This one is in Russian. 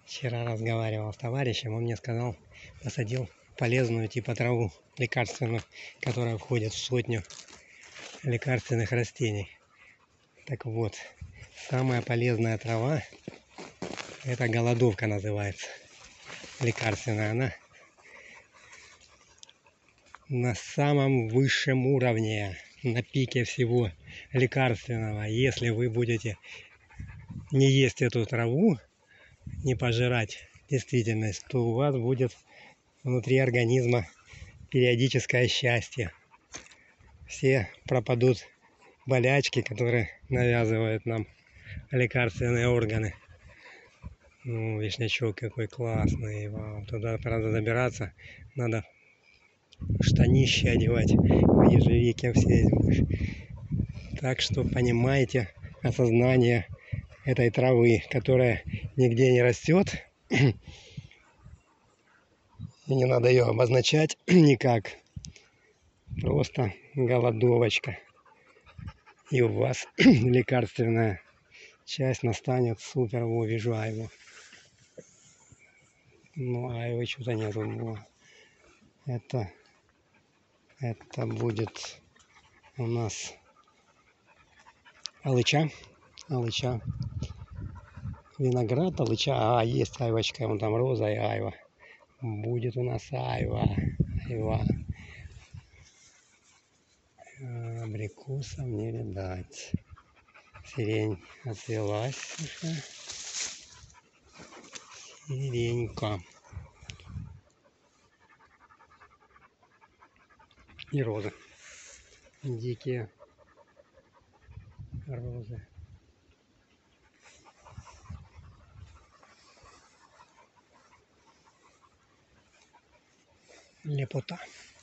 Вчера разговаривал с товарищем, он мне сказал, посадил полезную типа траву лекарственную, которая входит в сотню лекарственных растений. Так вот, самая полезная трава, это голодовка называется, лекарственная. Она на самом высшем уровне, на пике всего лекарственного. Если вы будете не есть эту траву, не пожирать действительность, то у вас будет внутри организма периодическое счастье. Все пропадут болячки, которые навязывают нам лекарственные органы. Ну, вишнячок какой классный. Вау. Туда, правда, добираться надо штанищи одевать в ежевике все. Так что понимаете осознание этой травы, которая нигде не растет. И не надо ее обозначать никак. Просто голодовочка. И у вас лекарственная часть настанет супер. Во, вижу айву. Ну, айвы что-то нету. Это будет у нас алыча. Виноград, алыча. А, есть айвочка. Вон там роза и айва. Будет у нас айва. Абрикосов не видать. Сирень отвелась уже. Сиренька. И розы. Дикие розы. Лепота.